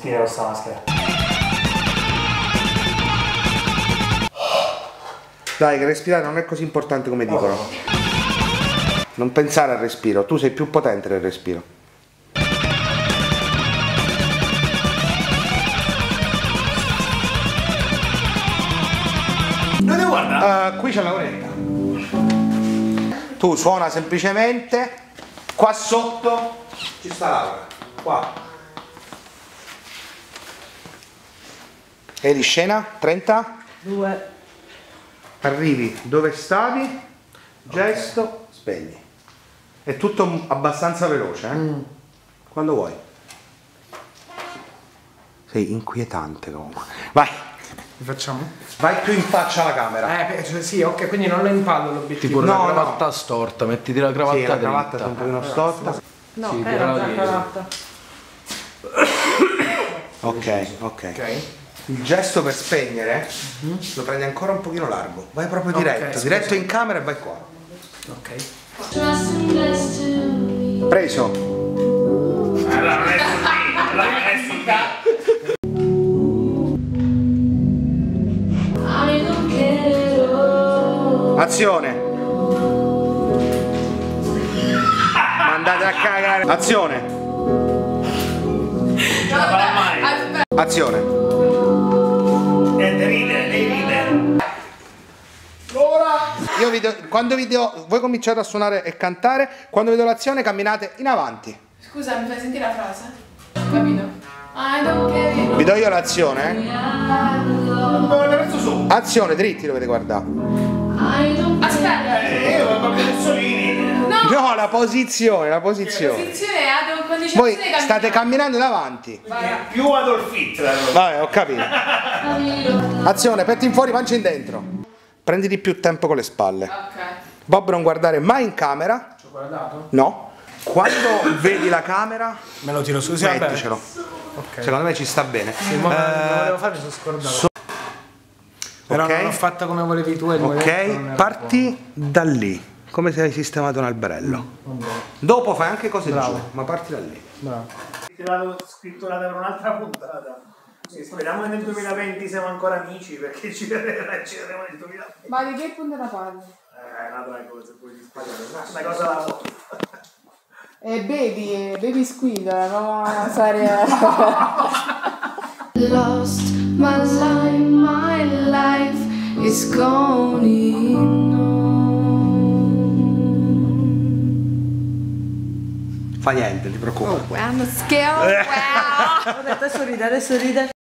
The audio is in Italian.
respira questa maschera. Dai, che respirare non è così importante come dicono. Non pensare al respiro, tu sei più potente del respiro. Dove guarda? Qui c'è la oretta. Tu suona semplicemente. Qua sotto ci sta Laura. Qua. E di scena? 30? 2. Arrivi dove stavi, gesto, spegni. È tutto abbastanza veloce, Quando vuoi. Sei inquietante comunque. Vai. Facciamo? Vai più in faccia alla camera. Cioè, sì, ok, quindi non lo impallo l'obiettivo. Tipo la cravatta storta, mettiti la cravatta Sì, la dritta. cravatta è un pochino storta. No, Sì, era però una dietro. cravatta. Ok. Il gesto per spegnere lo prendi ancora un pochino largo. Vai proprio diretto, scusa. diretto in camera e vai qua. Ok. Preso. Allora, non è così. Allora, non è Azione. Mandate a cagare. Azione. Non farà mai. Azione. Devi ridere. Quando voi cominciate a suonare e cantare, quando vedo l'azione camminate in avanti. Scusa, mi fai sentire la frase? Capito? I don't care. Vi do io l'azione, Non l'ho messo su. Azione, dritti dovete guardare. Aspetta. Io ho proprio Mussolini. No, la posizione. Posizione ad condizione Voi state camminando in avanti. Più Adolf Hitler. Vabbè, ho capito. Azione, petti in fuori, pancia in dentro. Prenditi più tempo con le spalle. Ok. Bob, non guardare mai in camera. Ci ho guardato? No. Quando vedi la camera, Me lo tiro su, sì, vabbè. metticelo. Ok. Secondo me ci sta bene. Sì, ma lo volevo fare, mi sono scordato. Però ok. non l'ho fatta come volevi tu e il movimento non Ok, era parti da lì. Come se hai sistemato un alberello. Dopo fai anche cose giù, ma parti da lì. buono. Bravo. Ti l'avevo scrittura per un'altra puntata. Speriamo che nel 2020 siamo ancora amici perché ci vedremo nel 2020. Ma di che punto la parli? Un'altra cosa, poi ti sbaglio. Una cosa alla volta. Baby Squid, la nuova serie. Lost my life is going Fa niente, ti preoccupare. on. I'm scared. Adesso ride,